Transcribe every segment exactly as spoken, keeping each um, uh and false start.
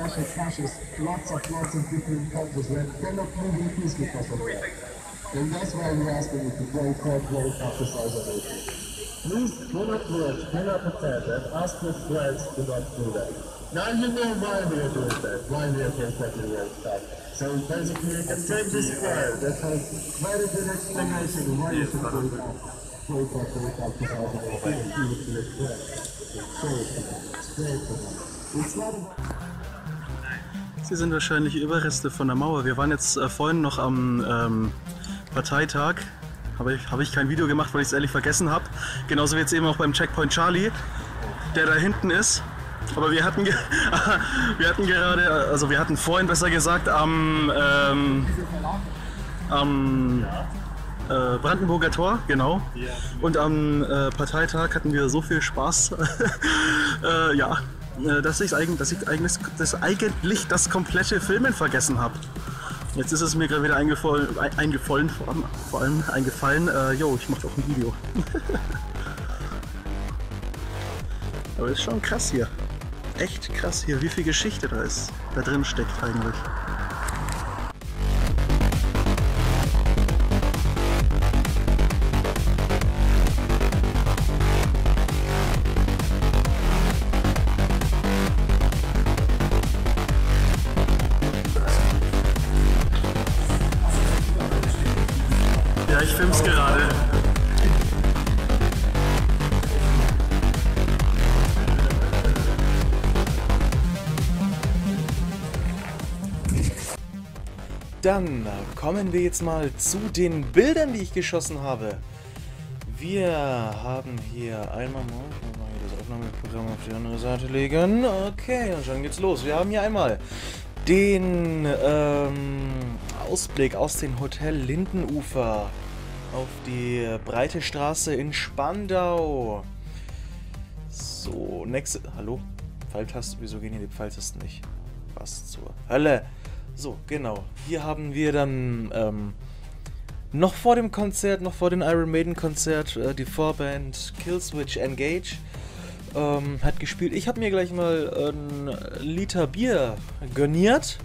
international clashes, lots of lots of different countries where cannot move in peace because of that. And that's why we're asking you to play fair play after Saudi. Please do not merge, cannot pretend and ask your friends to not do that. Now you know why we are doing that, why we are doing that and stuff. So basically you can take this file that has very good explanation why you should do that. Play fair play after Saudi. It's not about... Sie sind wahrscheinlich Überreste von der Mauer. Wir waren jetzt äh, vorhin noch am ähm, Parteitag. Habe ich, hab ich kein Video gemacht, weil ich es ehrlich vergessen habe. Genauso wie jetzt eben auch beim Checkpoint Charlie, der da hinten ist. Aber wir hatten, wir hatten gerade, also wir hatten vorhin besser gesagt am, ähm, am äh, Brandenburger Tor, genau. Und am äh, Parteitag hatten wir so viel Spaß, äh, ja, dass ich, eigentlich, dass ich eigentlich, dass eigentlich das komplette Filmen vergessen habe. Jetzt ist es mir gerade wieder eingefallen, eingefallen vor allem, vor allem eingefallen, äh, yo, ich mache doch ein Video. Aber ist schon krass hier. Echt krass hier, wie viel Geschichte da ist, da drin steckt eigentlich. Ja, ich film's gerade. Dann kommen wir jetzt mal zu den Bildern, die ich geschossen habe. Wir haben hier einmal mal das Aufnahmeprogramm auf die andere Seite legen. Okay, und schon geht's los. Wir haben hier einmal den ähm, Ausblick aus dem Hotel Lindenufer auf die breite Straße in Spandau. So, nächste... Hallo? Pfeiltasten? Wieso gehen hier die Pfeiltasten nicht? Was zur Hölle? So, genau. Hier haben wir dann ähm, noch vor dem Konzert, noch vor dem Iron Maiden Konzert, äh, die Vorband Killswitch Engage ähm, hat gespielt. Ich habe mir gleich mal ein Liter Bier gönniert.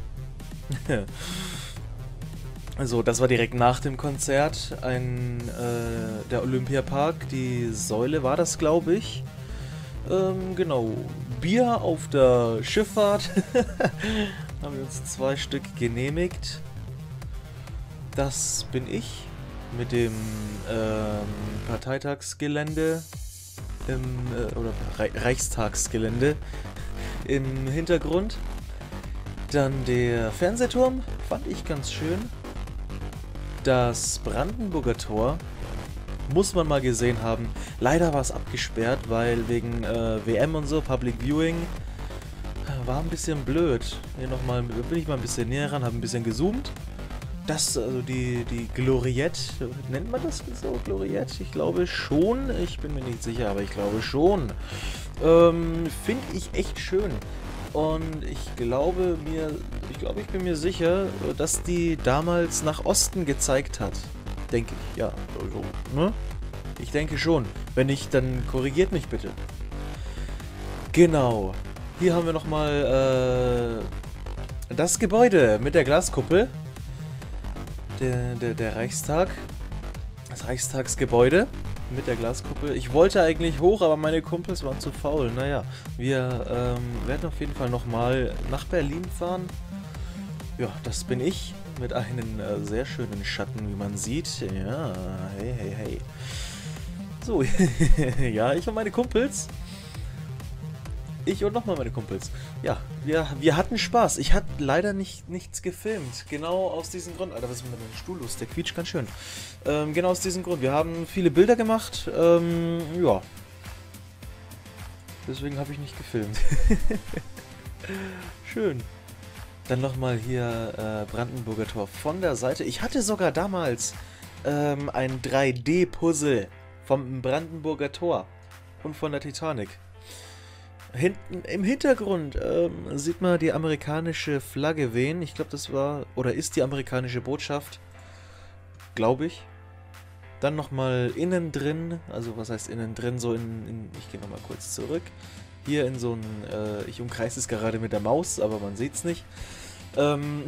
Also, das war direkt nach dem Konzert. Ein, äh, der Olympiapark, die Säule war das, glaube ich. Ähm, genau. Bier auf der Schifffahrt. Haben wir uns zwei Stück genehmigt. Das bin ich mit dem ähm, Parteitagsgelände im, äh, oder Re Reichstagsgelände im Hintergrund. Dann der Fernsehturm, fand ich ganz schön. Das Brandenburger Tor muss man mal gesehen haben. Leider war es abgesperrt, weil wegen äh, W M und so, Public Viewing, war ein bisschen blöd. Hier nochmal, bin ich mal ein bisschen näher ran, habe ein bisschen gezoomt. Das, also die, die Gloriette, nennt man das so, Gloriette? Ich glaube schon, ich bin mir nicht sicher, aber ich glaube schon. Ähm, finde ich echt schön. Und ich glaube mir, ich glaube, ich bin mir sicher, dass die damals nach Osten gezeigt hat. Denke ich, ja, also, ne? Ich denke schon. Wenn nicht, dann korrigiert mich bitte. Genau. Hier haben wir nochmal äh, das Gebäude mit der Glaskuppel. Der, der, der Reichstag. Das Reichstagsgebäude mit der Glaskuppel. Ich wollte eigentlich hoch, aber meine Kumpels waren zu faul. Naja, wir ähm, werden auf jeden Fall nochmal nach Berlin fahren. Ja, das bin ich. Mit einem äh, sehr schönen Schatten, wie man sieht. Ja, hey, hey, hey. So, ja, ich und meine Kumpels. Ich und nochmal meine Kumpels. Ja, wir, wir hatten Spaß. Ich hatte leider nicht, nichts gefilmt. Genau aus diesem Grund. Alter, was ist mit meinem Stuhl los? Der quietscht ganz schön. Ähm, genau aus diesem Grund. Wir haben viele Bilder gemacht. Ähm, ja. Deswegen habe ich nicht gefilmt. Schön. Dann nochmal hier äh, Brandenburger Tor von der Seite. Ich hatte sogar damals ähm, ein drei D-Puzzle vom Brandenburger Tor und von der Titanic. Hinten im Hintergrund ähm, sieht man die amerikanische Flagge wehen. Ich glaube, das war oder ist die amerikanische Botschaft. Glaube ich. Dann nochmal innen drin. Also was heißt innen drin? So in, in ich gehe nochmal kurz zurück. hier in so ein, äh, ich umkreise es gerade mit der Maus, aber man sieht es nicht. Ähm,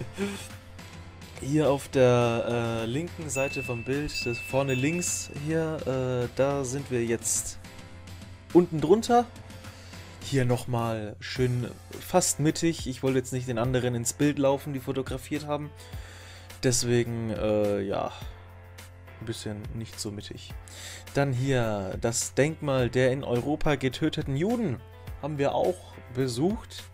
hier auf der äh, linken Seite vom Bild, das vorne links hier, äh, da sind wir jetzt unten drunter. Hier nochmal schön fast mittig. Ich wollte jetzt nicht den anderen ins Bild laufen, die fotografiert haben. Deswegen, äh, ja, ein bisschen nicht so mittig. Dann hier das Denkmal der in Europa getöteten Juden. Haben wir auch besucht.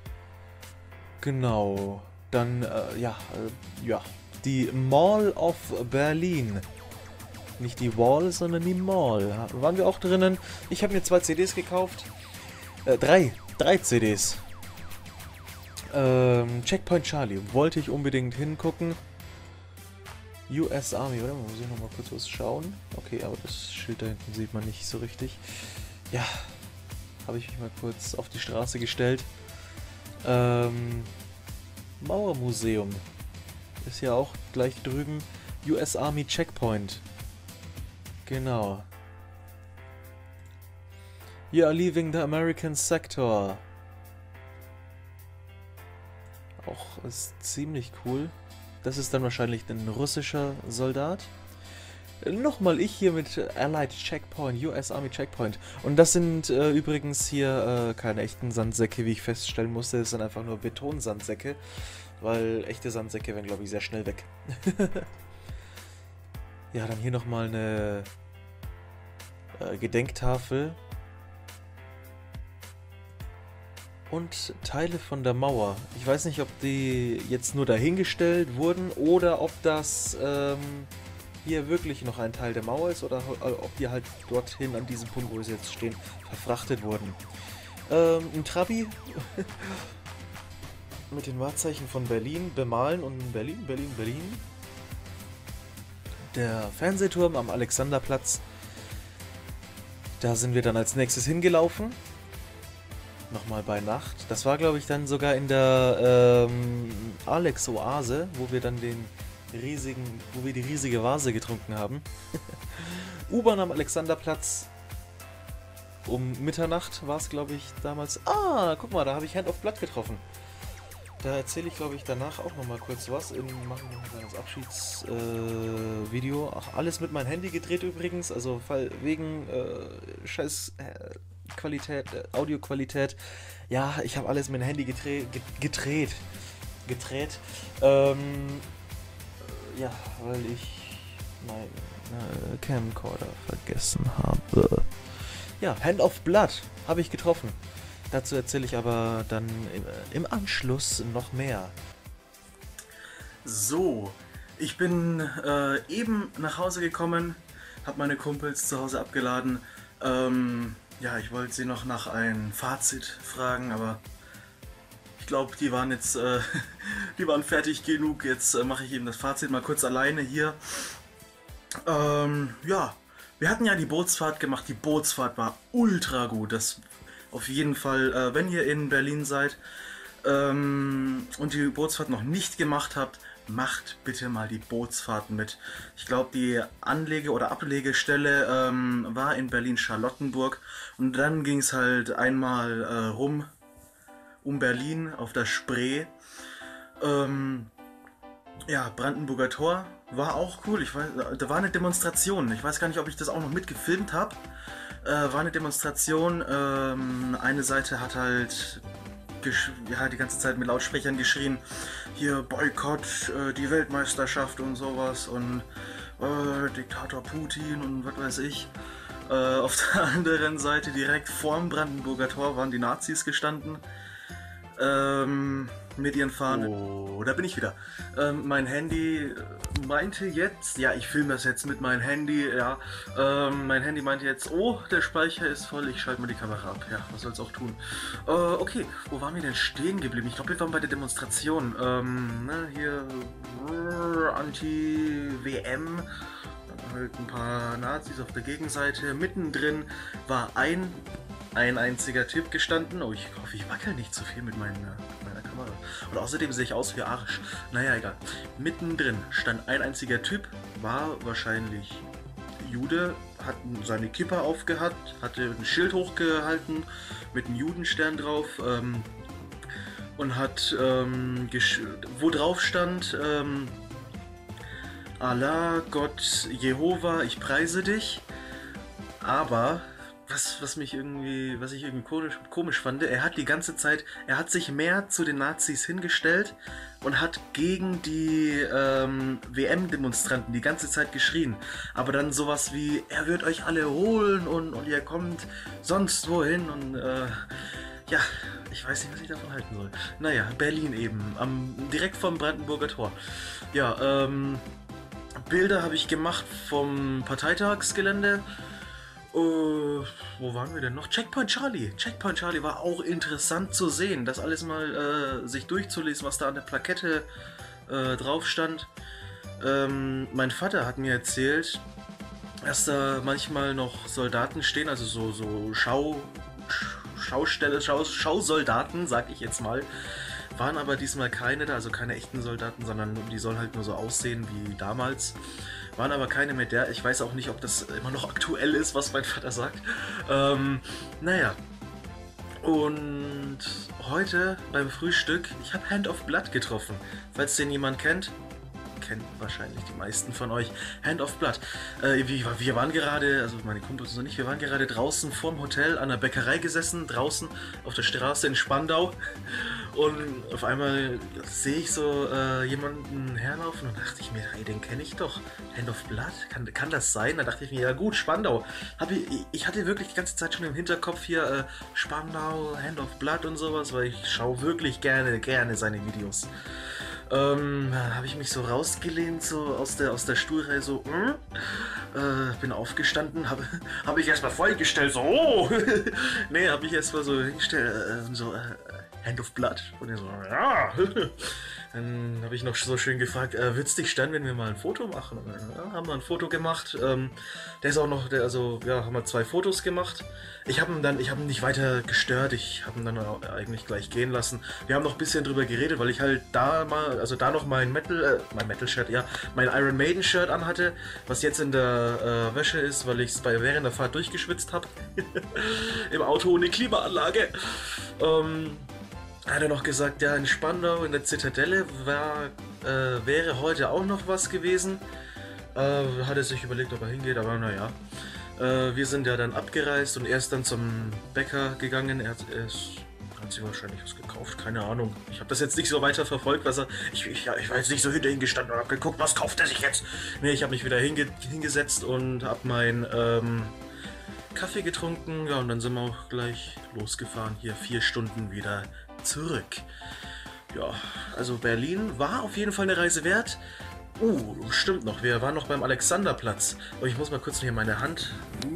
Genau. Dann, äh, ja, äh, ja, die Mall of Berlin. Nicht die Wall, sondern die Mall. Waren wir auch drinnen. Ich habe mir zwei C Ds gekauft. Äh, drei. Drei C Ds. Ähm, Checkpoint Charlie. Wollte ich unbedingt hingucken. U S Army, oder? Muss ich nochmal kurz was schauen. Okay, aber das Schild da hinten sieht man nicht so richtig. Ja, habe ich mich mal kurz auf die Straße gestellt. Ähm, Mauermuseum. Ist ja auch gleich drüben. U S Army Checkpoint. Genau. You are leaving the American sector. Auch ist ziemlich cool. Das ist dann wahrscheinlich ein russischer Soldat. Nochmal ich hier mit Allied Checkpoint, U S Army Checkpoint. Und das sind äh, übrigens hier äh, keine echten Sandsäcke, wie ich feststellen musste. Das sind einfach nur Betonsandsäcke. Weil echte Sandsäcke werden, glaube ich, sehr schnell weg. Ja, dann hier nochmal eine äh, Gedenktafel. Und Teile von der Mauer. Ich weiß nicht, ob die jetzt nur dahingestellt wurden oder ob das ähm, hier wirklich noch ein Teil der Mauer ist oder ob die halt dorthin an diesem Punkt, wo sie jetzt stehen, verfrachtet wurden. Ähm, ein Trabi mit den Wahrzeichen von Berlin bemalen und Berlin, Berlin, Berlin. Der Fernsehturm am Alexanderplatz. Da sind wir dann als nächstes hingelaufen. Nochmal bei Nacht. Das war, glaube ich, dann sogar in der ähm, Alex-Oase, wo wir dann den riesigen, wo wir die riesige Vase getrunken haben. U-Bahn am Alexanderplatz. Um Mitternacht war es, glaube ich, damals. Ah, guck mal, da habe ich Hand of Blood getroffen. Da erzähle ich, glaube ich, danach auch nochmal kurz was. In, machen wir ein kleines Abschiedsvideo. Äh, Ach, alles mit meinem Handy gedreht übrigens. Also Fall wegen äh, scheiß äh, Qualität, äh, Audioqualität. Ja, ich habe alles mit dem Handy gedreht. gedreht. Gedreht. Ähm, ja, weil ich meinen äh, Camcorder vergessen habe. Ja, Hand of Blood habe ich getroffen. Dazu erzähle ich aber dann im, im Anschluss noch mehr. So, ich bin äh, eben nach Hause gekommen, habe meine Kumpels zu Hause abgeladen. Ähm, ja, ich wollte sie noch nach einem Fazit fragen, aber ich glaube, die waren jetzt, äh, die waren fertig genug. Jetzt äh, mache ich eben das Fazit mal kurz alleine hier. Ähm, ja, wir hatten ja die Bootsfahrt gemacht. Die Bootsfahrt war ultra gut. Das auf jeden Fall, äh, wenn ihr in Berlin seid ähm, und die Bootsfahrt noch nicht gemacht habt, macht bitte mal die Bootsfahrten mit. Ich glaube, die Anlege- oder Ablegestelle ähm, war in Berlin-Charlottenburg und dann ging es halt einmal äh, rum um Berlin auf der Spree. Ähm, ja, Brandenburger Tor war auch cool. Ich weiß, da war eine Demonstration. Ich weiß gar nicht, ob ich das auch noch mitgefilmt habe. Äh, war eine Demonstration. Ähm, eine Seite hat halt ja, die ganze Zeit mit Lautsprechern geschrien, hier Boykott, äh, die Weltmeisterschaft und sowas und äh, Diktator Putin und was weiß ich. Äh, auf der anderen Seite direkt vorm Brandenburger Tor waren die Nazis gestanden. Ähm, mit ihren Fahnen. Oh, da bin ich wieder. Ähm, mein Handy meinte jetzt, ja, ich filme das jetzt mit meinem Handy, ja. Ähm, mein Handy meinte jetzt, oh, der Speicher ist voll, ich schalte mal die Kamera ab. Ja, was soll's auch tun. Äh, okay, wo waren wir denn stehen geblieben? Ich glaube, wir waren bei der Demonstration. Ähm, ne, hier Anti-W M. Halt ein paar Nazis auf der Gegenseite. Mittendrin war ein ein einziger Typ gestanden. Oh, ich hoffe, ich wackel nicht zu viel mit meiner, mit meiner Kamera. Und außerdem sehe ich aus wie Arsch. Naja, egal. Mittendrin stand ein einziger Typ, war wahrscheinlich Jude, hat seine Kippa aufgehabt, hatte ein Schild hochgehalten mit einem Judenstern drauf ähm, und hat, ähm, wo drauf stand, ähm, Allah, Gott, Jehova, ich preise dich. Aber was, was mich irgendwie, was ich irgendwie komisch, komisch fand, er hat die ganze Zeit, er hat sich mehr zu den Nazis hingestellt und hat gegen die ähm, W M-Demonstranten die ganze Zeit geschrien. Aber dann sowas wie, er wird euch alle holen und, und ihr kommt sonst wohin und äh, ja, ich weiß nicht, was ich davon halten soll. Naja, Berlin eben, am, direkt vom Brandenburger Tor. Ja, ähm, Bilder habe ich gemacht vom Parteitagsgelände. Uh, wo waren wir denn noch? Checkpoint Charlie. Checkpoint Charlie war auch interessant zu sehen, das alles mal äh, sich durchzulesen, was da an der Plakette äh, drauf stand. Ähm, mein Vater hat mir erzählt, dass da manchmal noch Soldaten stehen, also so, so Schau, Schaustelle, Schau, Schausoldaten, sag ich jetzt mal. Waren aber diesmal keine da, also keine echten Soldaten, sondern die sollen halt nur so aussehen wie damals. Waren aber keine mehr der. Ich weiß auch nicht, ob das immer noch aktuell ist, was mein Vater sagt. Ähm, naja. Und heute beim Frühstück, ich habe Hand of Blood getroffen. Falls den jemand kennt, kennt wahrscheinlich die meisten von euch. Hand of Blood. Äh, wir, wir waren gerade, also meine Kumpels und ich, wir waren gerade draußen vorm Hotel an der Bäckerei gesessen, draußen auf der Straße in Spandau. Und auf einmal sehe ich so äh, jemanden herlaufen und dachte ich mir, hey, den kenne ich doch. Hand of Blood? Kann, kann das sein? Da dachte ich mir, ja gut, Spandau. Hab ich, ich hatte wirklich die ganze Zeit schon im Hinterkopf hier äh, Spandau, Hand of Blood und sowas, weil ich schaue wirklich gerne, gerne seine Videos. Ähm, habe ich mich so rausgelehnt, so aus der, aus der Stuhlreihe, so, hm? äh, bin aufgestanden, habe hab ich erstmal vorgestellt, so, oh! Nee, habe ich erstmal so hingestellt, äh, so, äh, Hand of Blood. Und er so, ja! Dann habe ich noch so schön gefragt, äh, wird's dich stören, wenn wir mal ein Foto machen? Und dann, ja, haben wir ein Foto gemacht. Ähm, der ist auch noch, der, also, ja, haben wir zwei Fotos gemacht. Ich habe ihn dann, ich habe ihn nicht weiter gestört. Ich habe ihn dann eigentlich gleich gehen lassen. Wir haben noch ein bisschen drüber geredet, weil ich halt da mal, also da noch mein Metal, äh, mein Metal-Shirt, ja, mein Iron Maiden-Shirt anhatte, was jetzt in der äh, Wäsche ist, weil ich es bei während der Fahrt durchgeschwitzt habe. Im Auto ohne Klimaanlage. Ähm, Hat er noch gesagt, ja, in Spandau, in der Zitadelle, war, äh, wäre heute auch noch was gewesen. Äh, hat er sich überlegt, ob er hingeht, aber naja. Äh, wir sind ja dann abgereist und er ist dann zum Bäcker gegangen. Er hat, er ist, hat sich wahrscheinlich was gekauft, keine Ahnung. Ich habe das jetzt nicht so weiter verfolgt, was er. Ich, ich, ich war jetzt nicht so hinter ihm gestanden und habe geguckt, was kauft er sich jetzt. Nee, ich habe mich wieder hinge, hingesetzt und habe mein ähm, Kaffee getrunken. Ja, und dann sind wir auch gleich losgefahren. Hier vier Stunden wieder zurück. Ja, also Berlin war auf jeden Fall eine Reise wert. Uh, stimmt noch, wir waren noch beim Alexanderplatz. Aber ich muss mal kurz hier meine Hand...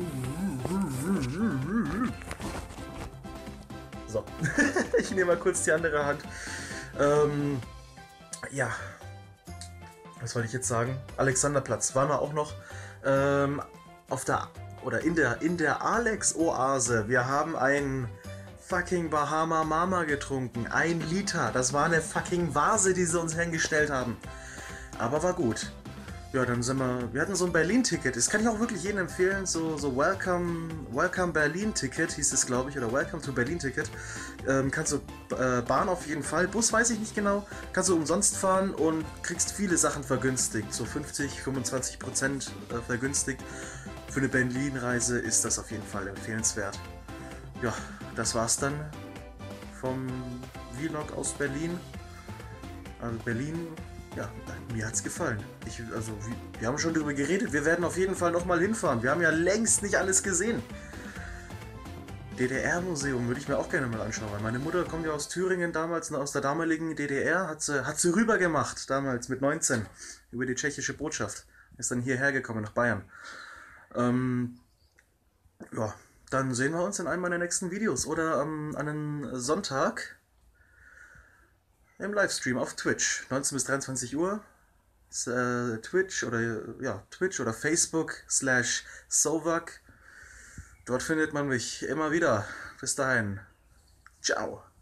So, ich nehme mal kurz die andere Hand. Ähm, ja, was wollte ich jetzt sagen? Alexanderplatz waren wir auch noch ähm, auf der... oder in der, in der Alex-Oase. Wir haben ein... fucking Bahama Mama getrunken. Ein Liter. Das war eine fucking Vase, die sie uns hingestellt haben. Aber war gut. Ja, dann sind wir... Wir hatten so ein Berlin-Ticket. Das kann ich auch wirklich jedem empfehlen. So, so Welcome, Welcome Berlin-Ticket hieß es, glaube ich. Oder Welcome to Berlin-Ticket. Ähm, kannst du äh, Bahn auf jeden Fall. Bus weiß ich nicht genau. Kannst du umsonst fahren und kriegst viele Sachen vergünstigt. So fünfzig, fünfundzwanzig Prozent äh, vergünstigt. Für eine Berlin-Reise ist das auf jeden Fall empfehlenswert. Ja, das war's dann vom Vlog aus Berlin. Also Berlin, ja, mir hat's gefallen. Ich, also, wir haben schon darüber geredet. Wir werden auf jeden Fall nochmal hinfahren. Wir haben ja längst nicht alles gesehen. D D R-Museum würde ich mir auch gerne mal anschauen. Weil meine Mutter kommt ja aus Thüringen damals, aus der damaligen D D R. Hat sie, hat sie rüber gemacht, damals mit neunzehn, über die tschechische Botschaft. Ist dann hierher gekommen, nach Bayern. Ähm, ja. Dann sehen wir uns in einem meiner nächsten Videos oder ähm, an einem Sonntag im Livestream auf Twitch, neunzehn bis dreiundzwanzig Uhr. Äh, Twitch oder ja Twitch oder Facebook slash Sovak. Dort findet man mich immer wieder. Bis dahin. Ciao.